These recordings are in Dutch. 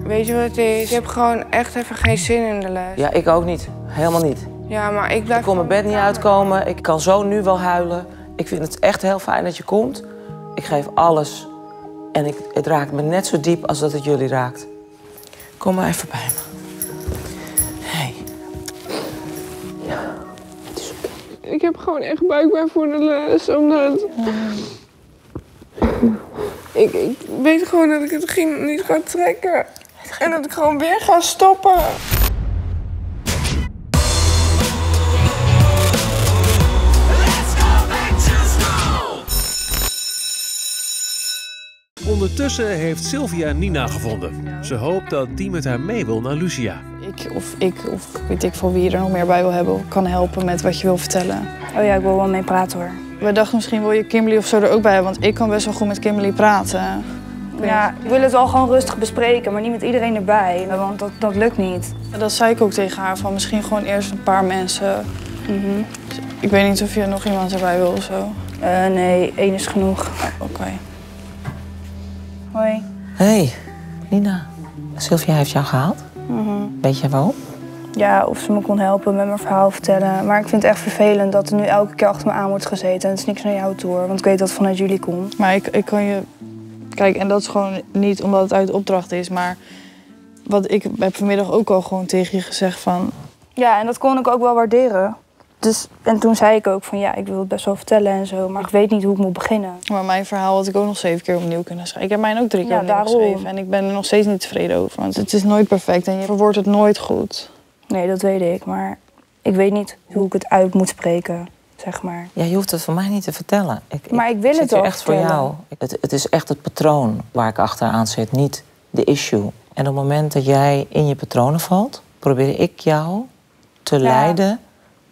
Weet je wat het is? Ik heb gewoon echt even geen zin in de les. Ja, ik ook niet. Helemaal niet. Ja, maar ik blijf... Ik kon mijn bed niet uitkomen. Ik kan zo nu wel huilen. Ik vind het echt heel fijn dat je komt. Ik geef alles. En het raakt me net zo diep als dat het jullie raakt. Kom maar even bij me. Hey. Ja, het is oké. Ik heb gewoon echt buikpijn voor de les, omdat... Ik weet gewoon dat ik het niet ga trekken. En dat ik gewoon weer ga stoppen. Ondertussen heeft Sylvia Nina gevonden. Ze hoopt dat die met haar mee wil naar Lucia. Ik of weet ik veel wie er nog meer bij wil hebben, kan helpen met wat je wil vertellen. Oh ja, ik wil wel mee praten hoor. We dachten misschien wil je Kimberly of zo er ook bij hebben, want ik kan best wel goed met Kimberly praten. Ja, ik wil het wel gewoon rustig bespreken, maar niet met iedereen erbij, want dat lukt niet. Dat zei ik ook tegen haar, van misschien gewoon eerst een paar mensen. Ik weet niet of je nog iemand erbij wil of zo. Nee, 1 is genoeg. Oké. Hoi. Hey, Nina. Sylvia heeft jou gehaald. Weet je waarom? Ja, of ze me kon helpen met mijn verhaal vertellen. Maar ik vind het echt vervelend dat er nu elke keer achter me aan wordt gezeten. En het is niks naar jou toe hoor, want ik weet dat het vanuit jullie komt. Maar ik kan je... Kijk, en dat is gewoon niet omdat het uit opdracht is, maar... Wat ik heb vanmiddag ook al gewoon tegen je gezegd van... Ja, en dat kon ik ook wel waarderen. Dus, en toen zei ik ook van ja, ik wil het best wel vertellen en zo, maar ik weet niet hoe ik moet beginnen. Maar mijn verhaal had ik ook nog 7 keer opnieuw kunnen schrijven. Ik heb mijn ook 3 keer opnieuw daarom. geschreven en ik ben er nog steeds niet tevreden over. Want het is nooit perfect en je verwoordt het nooit goed. Nee, dat weet ik, maar ik weet niet hoe ik het uit moet spreken, zeg maar. Ja, je hoeft het voor mij niet te vertellen. Maar ik wil het wel echt vertellen. voor jou. Het is echt het patroon waar ik achteraan zit, niet de issue. En op het moment dat jij in je patronen valt, probeer ik jou te leiden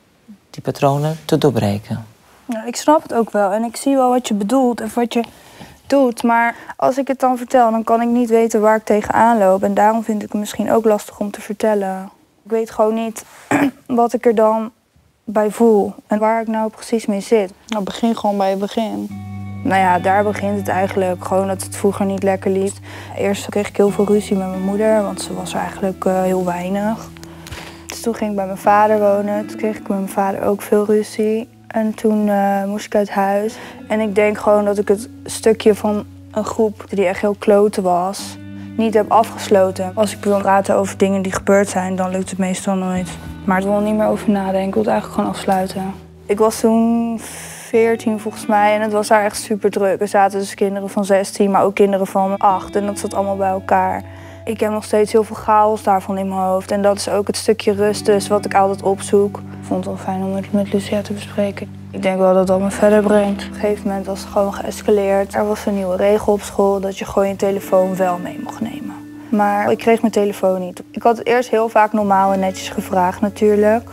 die patronen te doorbreken. Ja, ik snap het ook wel en ik zie wel wat je bedoelt en wat je doet. Maar als ik het dan vertel, dan kan ik niet weten waar ik tegenaan loop. En daarom vind ik het misschien ook lastig om te vertellen. Ik weet gewoon niet wat ik er dan bij voel en waar ik nou precies mee zit. Nou, begin gewoon bij het begin. Nou ja, daar begint het eigenlijk. Gewoon dat het vroeger niet lekker liep. Eerst kreeg ik heel veel ruzie met mijn moeder, want ze was er eigenlijk heel weinig. Dus toen ging ik bij mijn vader wonen. Toen kreeg ik met mijn vader ook veel ruzie. En toen moest ik uit huis. En ik denk gewoon dat ik het stukje van een groep die echt heel kloten was, niet heb afgesloten. Als ik wil praten over dingen die gebeurd zijn, dan lukt het meestal nooit. Maar ik wil er niet meer over nadenken. Ik wil het eigenlijk gewoon afsluiten. Ik was toen 14 volgens mij en het was daar echt super druk. Er zaten dus kinderen van 16, maar ook kinderen van 8. En dat zat allemaal bij elkaar. Ik heb nog steeds heel veel chaos daarvan in mijn hoofd. En dat is ook het stukje rust dus wat ik altijd opzoek. Ik vond het wel fijn om het met Lucia te bespreken. Ik denk wel dat dat me verder brengt. Op een gegeven moment was het gewoon geëscaleerd. Er was een nieuwe regel op school dat je gewoon je telefoon wel mee mocht nemen. Maar ik kreeg mijn telefoon niet. Ik had het eerst heel vaak normaal en netjes gevraagd natuurlijk.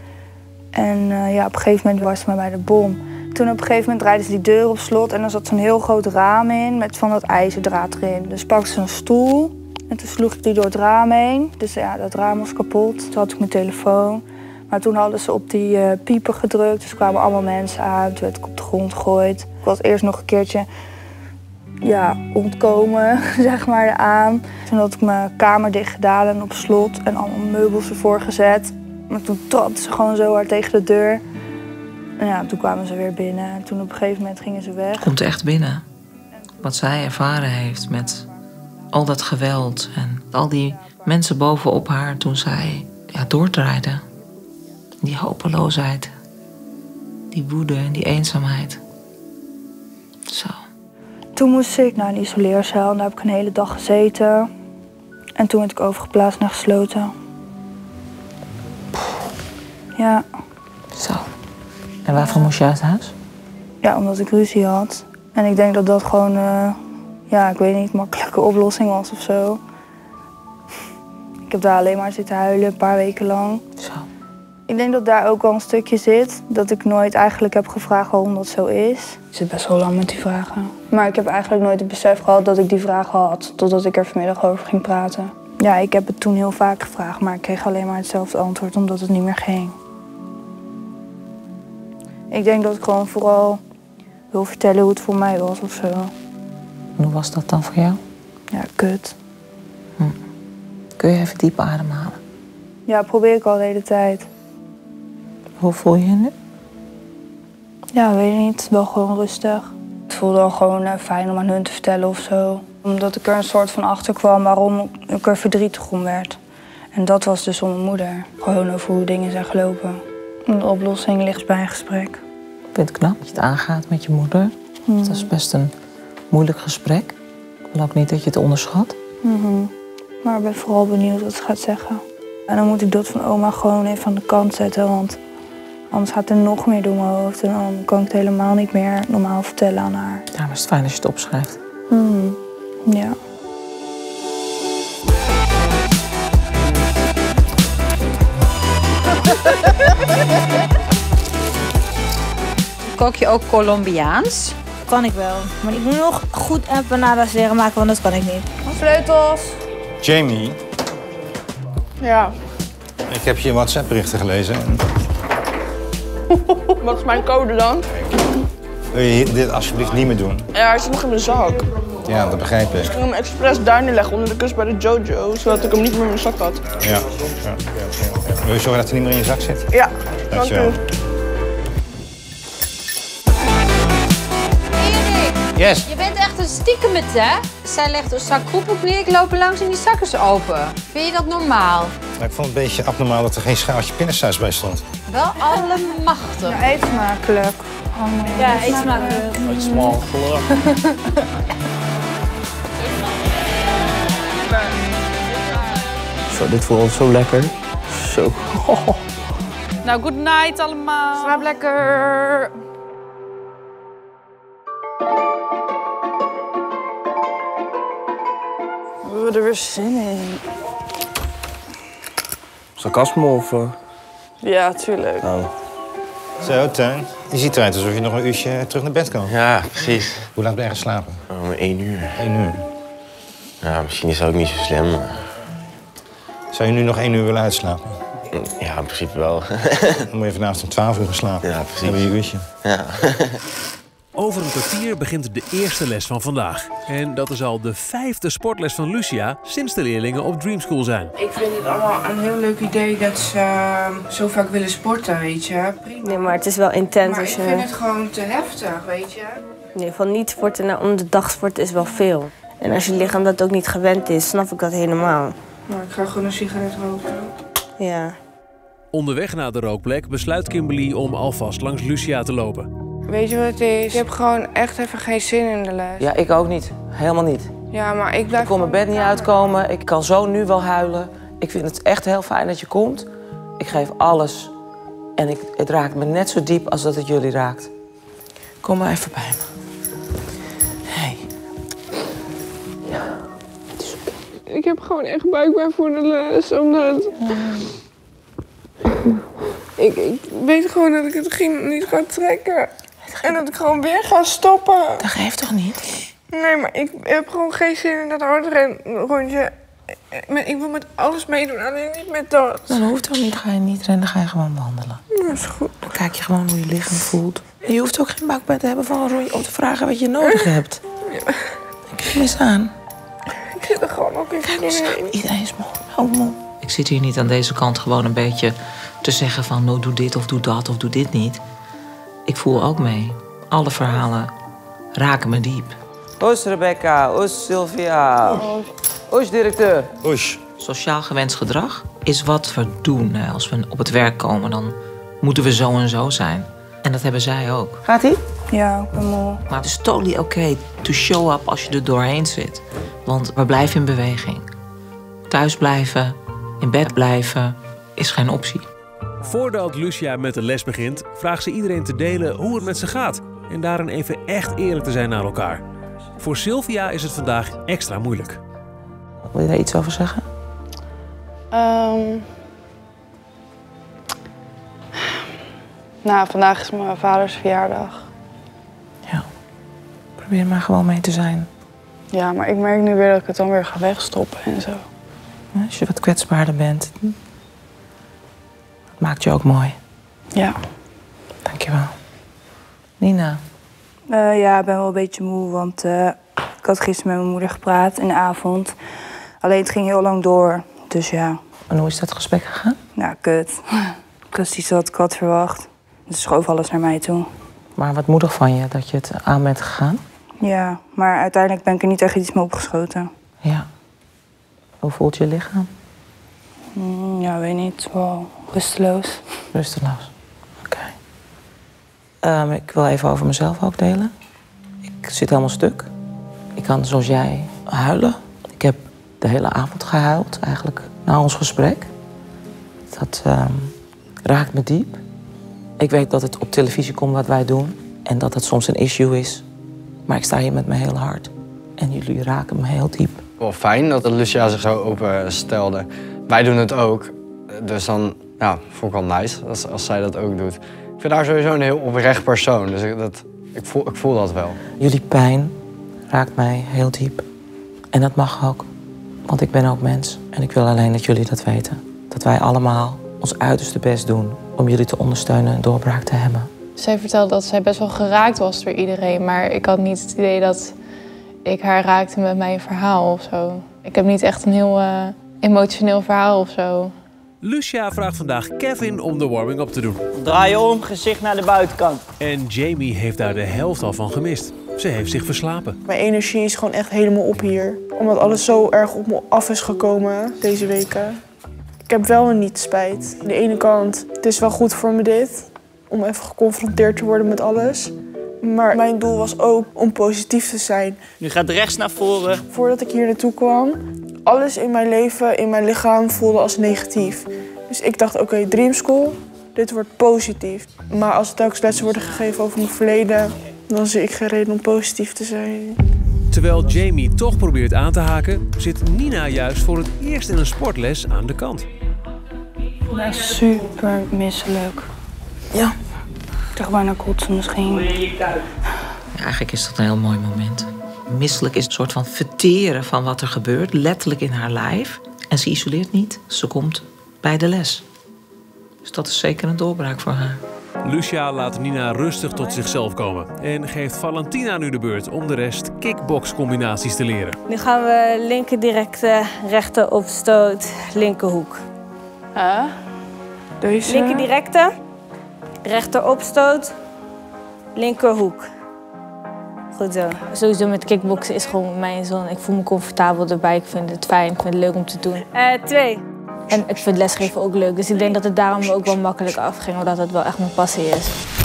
En ja, op een gegeven moment was het me bij de bom. Toen op een gegeven moment draaiden ze die deur op slot en er zat zo'n heel groot raam in met van dat ijzerdraad erin. Dus pakte ze een stoel en toen sloeg ik die door het raam heen. Dus ja, dat raam was kapot. Toen had ik mijn telefoon. Maar toen hadden ze op die pieper gedrukt, dus er kwamen allemaal mensen aan. Toen werd ik op de grond gegooid. Ik was eerst nog een keertje ontkomen, zeg maar, eraan. Toen had ik mijn kamer dicht gedaan en op slot en allemaal meubels ervoor gezet. Maar toen trapte ze gewoon zo hard tegen de deur. En ja, toen kwamen ze weer binnen. En toen op een gegeven moment gingen ze weg. Komt echt binnen. Wat zij ervaren heeft met al dat geweld en al die mensen bovenop haar toen zij doordraaide. Die hopeloosheid, die woede en die eenzaamheid. Zo. Toen moest ik naar een isoleercel en daar heb ik een hele dag gezeten. En toen werd ik overgeplaatst naar gesloten. Ja. Zo. En waarvoor moest je uit huis? Ja, omdat ik ruzie had. En ik denk dat dat gewoon, ik weet niet, een makkelijke oplossing was of zo. Ik heb daar alleen maar zitten huilen, een paar weken lang. Zo. Ik denk dat daar ook wel een stukje zit. Dat ik nooit eigenlijk heb gevraagd waarom dat zo is. Ik zit best wel lang met die vragen. Maar ik heb eigenlijk nooit het besef gehad dat ik die vragen had. Totdat ik er vanmiddag over ging praten. Ja, ik heb het toen heel vaak gevraagd, maar ik kreeg alleen maar hetzelfde antwoord omdat het niet meer ging. Ik denk dat ik gewoon vooral wil vertellen hoe het voor mij was of zo. En hoe was dat dan voor jou? Ja, kut. Kun je even diep ademhalen? Ja, probeer ik al de hele tijd. Hoe voel je je nu? Ja, weet ik niet. Wel gewoon rustig. Het voelde al gewoon fijn om aan hun te vertellen of zo. Omdat ik er een soort van achter kwam waarom ik er verdrietig om werd. En dat was dus om mijn moeder. Gewoon over hoe dingen zijn gelopen. De oplossing ligt bij een gesprek. Ik vind het knap dat je het aangaat met je moeder. Het is best een moeilijk gesprek. Ik wil ook niet dat je het onderschat. Maar ik ben vooral benieuwd wat ze gaat zeggen. En dan moet ik dat van oma gewoon even aan de kant zetten. Want anders gaat er nog meer door mijn hoofd. En dan kan ik het helemaal niet meer normaal vertellen aan haar. Ja, maar het is fijn als je het opschrijft. Ja. Kook je ook Colombiaans? Kan ik wel. Maar ik moet nog goed empanadas leren maken, want dat kan ik niet. Sleutels. Jamie, Ja. ik heb je WhatsApp-berichten gelezen. Wat is mijn code dan? Wil je dit alsjeblieft niet meer doen? Ja, hij zit nog in mijn zak. Ja, dat begrijp ik. Ik ging hem expres daar neerleggen onder de kus bij de Jojo, zodat ik hem niet meer in mijn zak had. Ja. Wil je zorgen dat hij niet meer in je zak zit? Ja, dank Dankjewel. u. Yes. Je bent echt een stiekemet, hè? Zij legt een zak koepelklier, ik loop er langs en die zak is open. Vind je dat normaal? Maar ik vond het een beetje abnormaal dat er geen schaaltje pindasaus bij stond. Wel allemachtig. Ja, eet smakelijk. Ja, eet smakelijk. Zo, dit voelt zo lekker. Zo. Nou, good night allemaal. Slaap lekker. We hebben er weer zin in. Sarcasme of... Ja, tuurlijk. Zo, Teun. Je ziet eruit alsof je nog een uurtje terug naar bed kan. Ja, precies. Hoe laat ben je geslapen? Om 1 uur. 1 uur. Ja, misschien is dat ook niet zo slim. Maar... Zou je nu nog 1 uur willen uitslapen? Ja, in principe wel. Dan moet je vanavond om 12 uur gaan slapen. Ja, precies. Dan heb je je uurtje. Ja. Over een kwartier begint de eerste les van vandaag. En dat is al de 5e sportles van Lucia sinds de leerlingen op Dream School zijn. Ik vind het allemaal een heel leuk idee dat ze zo vaak willen sporten, weet je. Prima. Nee, maar het is wel intens. Maar als ik je... vind het gewoon te heftig, weet je. Nee, van niet sporten naar om de dag sporten is wel veel. En als je lichaam dat ook niet gewend is, snap ik dat helemaal. Nou, ik ga gewoon een sigaret roken. Ja. Onderweg naar de rookplek besluit Kimberly om alvast langs Lucia te lopen. Weet je wat het is? Ik heb gewoon echt even geen zin in de les. Ja, ik ook niet. Helemaal niet. Ja, maar ik blijf... Ik kon mijn bed niet uitkomen. Ik kan zo nu wel huilen. Ik vind het echt heel fijn dat je komt. Ik geef alles. En het raakt me net zo diep als dat het jullie raakt. Kom maar even bij me. Hey. Ja, het is oké. Ik heb gewoon echt buikpijn voor de les, omdat... Ik weet gewoon dat ik het niet ga trekken. En dat ik gewoon weer ga stoppen. Dat geeft toch niet? Nee, maar ik heb gewoon geen zin in dat hardrondje. Ik wil met alles meedoen, alleen niet met dat. Dat hoeft ook niet. Ga je niet rennen, ga je gewoon wandelen. Dat is goed. Dan kijk je gewoon hoe je lichaam voelt. En je hoeft ook geen buikpijn te hebben van om te vragen wat je nodig hebt. Kijk eens aan. Ik zit er gewoon ook even doorheen. Iedereen is moe. Ik zit hier niet aan deze kant gewoon een beetje te zeggen van... nou, doe dit of doe dat of doe dit niet. Ik voel ook mee. Alle verhalen raken me diep. Oes Rebecca, oes Sylvia. Oes directeur. Oes. Sociaal gewenst gedrag is wat we doen. Als we op het werk komen, dan moeten we zo en zo zijn. En dat hebben zij ook. Gaat-ie? Ja, ik ben moe. Maar het is totally okay to show up als je er doorheen zit. Want we blijven in beweging. Thuis blijven, in bed blijven, is geen optie. Voordat Lucia met de les begint, vraagt ze iedereen te delen hoe het met ze gaat. En daarin even echt eerlijk te zijn naar elkaar. Voor Sylvia is het vandaag extra moeilijk. Wil je daar iets over zeggen? Nou, vandaag is mijn vaders verjaardag. Ja. Probeer maar gewoon mee te zijn. Ja, maar ik merk nu weer dat ik het dan weer ga wegstoppen en zo. Als je wat kwetsbaarder bent. Dat maakt je ook mooi. Ja. Dankjewel. Nina. Ja, ik ben wel een beetje moe, want ik had gisteren met mijn moeder gepraat in de avond. Alleen het ging heel lang door. Dus ja. En hoe is dat gesprek gegaan? Nou, kut. Precies wat ik had verwacht. Ze schoof alles naar mij toe. Maar wat moedig van je dat je het aan bent gegaan. Ja, maar uiteindelijk ben ik er niet echt iets mee opgeschoten. Ja. Hoe voelt je lichaam? Ja, weet niet. Wel rusteloos. Rusteloos. Oké. Ik wil even over mezelf ook delen. Ik zit helemaal stuk. Ik kan, zoals jij, huilen. Ik heb de hele avond gehuild, eigenlijk, na ons gesprek. Dat raakt me diep. Ik weet dat het op televisie komt wat wij doen. En dat het soms een issue is. Maar ik sta hier met mijn hele hart. En jullie raken me heel diep. Wel fijn dat Lucia zich zo open stelde. Wij doen het ook. Dus dan ja, vond ik wel nice als zij dat ook doet. Ik vind haar sowieso een heel oprecht persoon. Dus ik voel dat wel. Jullie pijn raakt mij heel diep. En dat mag ook. Want ik ben ook mens. En ik wil alleen dat jullie dat weten. Dat wij allemaal ons uiterste best doen om jullie te ondersteunen en doorbraak te hebben. Zij vertelde dat zij best wel geraakt was door iedereen. Maar ik had niet het idee dat ik haar raakte met mijn verhaal of zo. Ik heb niet echt een heel emotioneel verhaal of zo. Lucia vraagt vandaag Kevin om de warming-up te doen. Draai je om, gezicht naar de buitenkant. En Jamie heeft daar de helft al van gemist. Ze heeft zich verslapen. Mijn energie is gewoon echt helemaal op hier. Omdat alles zo erg op me af is gekomen deze weken. Ik heb wel een niet spijt. Aan de ene kant, het is wel goed voor me dit. Om even geconfronteerd te worden met alles. Maar mijn doel was ook om positief te zijn. Nu gaat rechts naar voren. Voordat ik hier naartoe kwam, alles in mijn leven, in mijn lichaam voelde als negatief. Dus ik dacht, oké, Dream School, dit wordt positief. Maar als er telkens lessen worden gegeven over mijn verleden, dan zie ik geen reden om positief te zijn. Terwijl Jamie toch probeert aan te haken, zit Nina juist voor het eerst in een sportles aan de kant. Ik ben super misselijk. Ja. Ik dacht bijna kotsen misschien. Ja, eigenlijk is dat een heel mooi moment. Misselijk is een soort van verteren van wat er gebeurt, letterlijk in haar lijf. En ze isoleert niet, ze komt bij de les. Dus dat is zeker een doorbraak voor haar. Lucia laat Nina rustig tot zichzelf komen. En geeft Valentina nu de beurt om de rest kickbox-combinaties te leren. Nu gaan we linker directe, rechter opstoot, linkerhoek. Deze? Linker directe, rechter opstoot, linkerhoek. Goed zo. Sowieso met kickboksen is gewoon mijn zon. Ik voel me comfortabel erbij. Ik vind het fijn. Ik vind het leuk om te doen. 2. En ik vind lesgeven ook leuk. Dus ik denk dat het daarom ook wel makkelijk afging. Omdat het wel echt mijn passie is.